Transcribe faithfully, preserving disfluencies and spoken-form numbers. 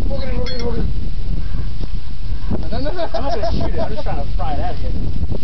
We're gonna, we're gonna, we're gonna. No, no, no, no. I'm not gonna shoot it. I'm just trying to fry it out of here.